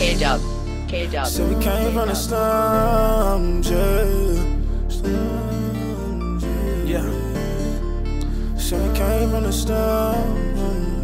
K-Dub. So we came from the slums, yeah. So we came from the slums,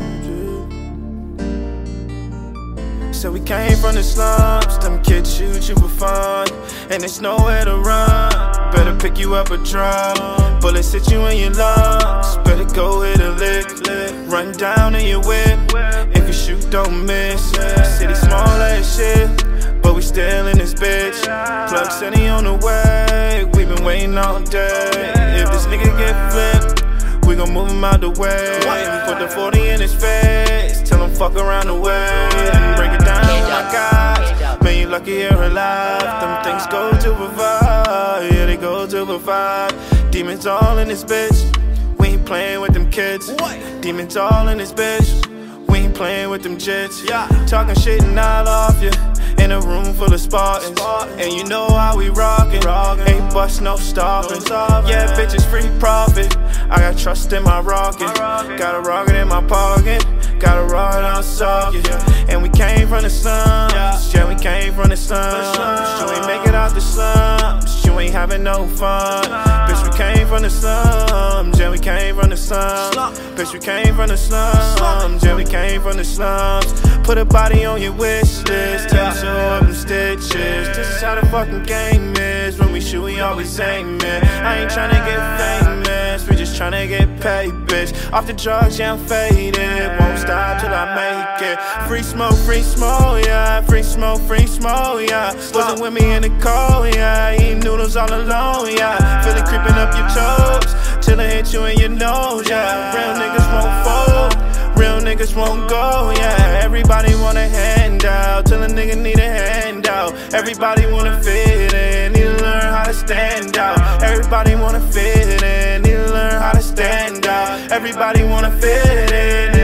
yeah. So we came from the slums, them kids shoot you for fun, and there's nowhere to run. Better pick you up a drum, bullets hit you in your lungs. Better go hit a lick, run down in your whip. If you shoot, don't miss. City small as shit, but we still in this bitch. Plug City on the way, we been waiting all day. If this nigga get flipped, we gon' move him out the way. Put the 40 in his face, tell him fuck around the way. And break it down, oh my God, man, you lucky you're alive. Them things go to provide, yeah, they go to provide. Demons all in this bitch, we ain't playing with them kids. Demons all in this bitch, we ain't playing with them jits. Talking shit and all off you, in a room full of Spartans, and you know how we rockin'. Ain't bust no stopping. Yeah, bitches free profit. I got trust in my rocket. Got a rocket in my pocket. Got a rocket on socket. And we came from the slums. Yeah, we came from the slums. You ain't make it out the slums. You ain't having no fun. Bitch, we came from the slums. Yeah, we came from the slums. Bitch, we came from the slums. Yeah, we came from the slums. Put a body on your wish list. Tell me show up them stitches. This is how the fucking game is. When we shoot, we always aim it. I ain't tryna get famous, we just tryna get paid, bitch. Off the drugs, yeah, I'm faded. Won't stop till I make it. Free smoke, yeah. Free smoke, yeah. Wasn't with me in the cold, yeah. Eating noodles all alone, yeah. Feel it creeping up your toes, till it hit you in your nose, yeah. Real niggas won't fold, real niggas won't go, yeah. Everybody want a handout, till a nigga need a handout. Everybody wanna fit in, need to learn how to stand out. Everybody wanna fit in, need to learn how to stand out. Everybody wanna fit in.